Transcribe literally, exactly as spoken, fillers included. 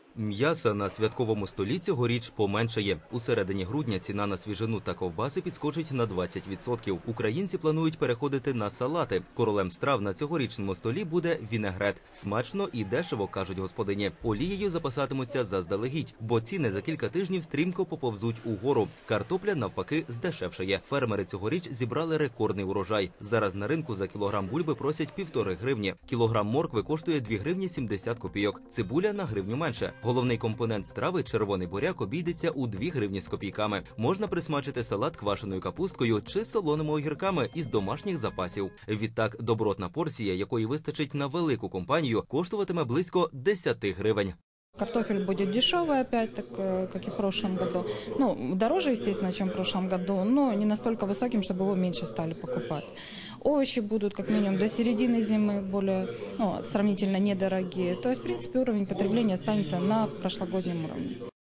М'яса на святковому столі цьогоріч поменшає. У середині грудня ціна на свіжину та ковбаси підскочить на двадцять відсотків. Українці планують переходити на салати. Королем страв на цьогорічному столі буде вінегрет. Смачно і дешево, кажуть господині. Олією запасатимуться заздалегідь, бо ціни за кілька тижнів стрімко поповзуть угору. Картопля, навпаки, здешевшає. Фермери цьогоріч зібрали рекордний урожай. Зараз на ринку за кілограм бульби просять півтори гривні. Кілограм моркви коштує дві гривні сімдесят копійок. Цибуля на гривню менше. Головний компонент страви – червоний буряк – обійдеться у дві гривні з копійками. Можна присмачити салат квашеною капусткою чи солоними огірками із домашніх запасів. Відтак, добротна порція, якої вистачить на велику компанію, коштуватиме близько десяти гривень. Картофель будет дешевый опять, так как и в прошлом году. Ну, дороже, естественно, чем в прошлом году, но не настолько высоким, чтобы его меньше стали покупать. Овощи будут как минимум до середины зимы более, ну, сравнительно недорогие. То есть, в принципе, уровень потребления останется на прошлогоднем уровне.